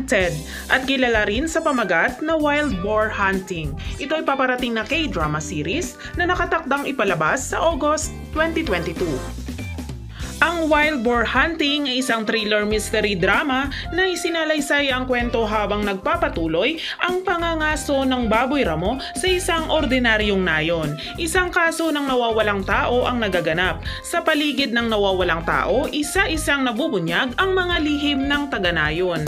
Wanted at kilala rin sa pamagat na Wild Boar Hunting. Ito ay paparating na K-drama series na nakatakdang ipalabas sa August 2022. Ang Wild Boar Hunting ay isang thriller mystery drama na isinalaysay ang kwento habang nagpapatuloy ang pangangaso ng baboy ramo sa isang ordinaryong nayon. Isang kaso ng nawawalang tao ang nagaganap. Sa paligid ng nawawalang tao, isa-isang nabubunyag ang mga lihim ng taga-nayon.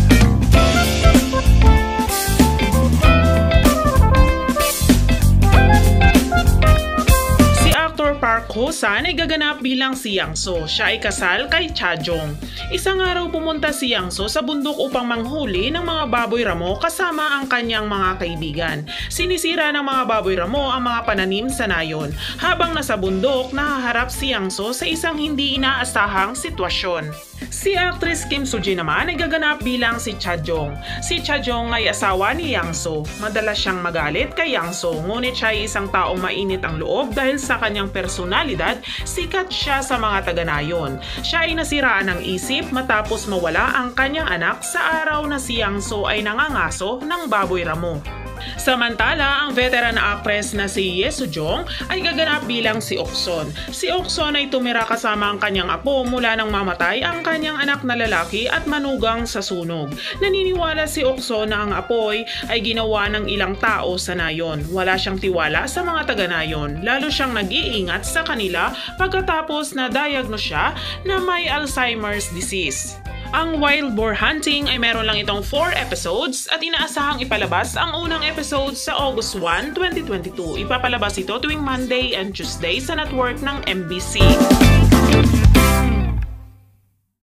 Park Ho-san ay gaganap bilang si Yang-so. Siya ay kasal kay Cha-jong. Isang araw pumunta si Yang-so sa bundok upang manghuli ng mga baboy ramo kasama ang kanyang mga kaibigan. Sinisira ng mga baboy ramo ang mga pananim sa nayon. Habang nasa bundok, nahaharap si Yang-so sa isang hindi inaasahang sitwasyon. Si actress Kim Soo-ji naman ay gaganap bilang si Cha-jong. Si Cha-jong ay asawa ni Yang-so. Madalas siyang magalit kay Yang-so, ngunit siya ay isang taong mainit ang loob dahil sa kanyang personalidad, sikat siya sa mga taga-nayon. Siya ay nasiraan ng isip matapos mawala ang kanyang anak sa araw na si Yang-so ay nangangaso ng baboy ramo. Samantala, ang veteran na actress na si Ye Soo-jong ay gaganap bilang si Ok-son. Si Ok-son ay tumira kasama ang kanyang apo mula nang mamatay ang kanyang anak na lalaki at manugang sa sunog. Naniniwala si Ok-son na ang apoy ay ginawa ng ilang tao sa nayon. Wala siyang tiwala sa mga taga-nayon. Lalo siyang nag-iingat sa kanila pagkatapos na diagnose siya na may Alzheimer's disease. Ang Wild Boar Hunting ay meron lang itong 4 episodes at inaasahang ipalabas ang unang episode sa August 1, 2022. Ipapalabas ito tuwing Monday and Tuesday sa network ng MBC.